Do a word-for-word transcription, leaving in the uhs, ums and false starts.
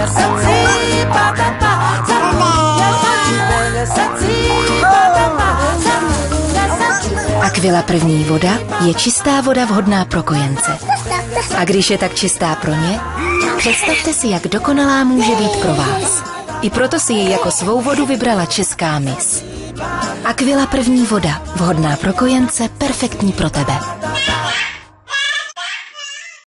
Aquila první voda je čistá voda vhodná pro kojence. A když je tak čistá pro ně, představte si, jak dokonalá může být pro vás. I proto si ji jako svou vodu vybrala česká Miss. Aquila první voda, vhodná pro kojence, perfektní pro tebe.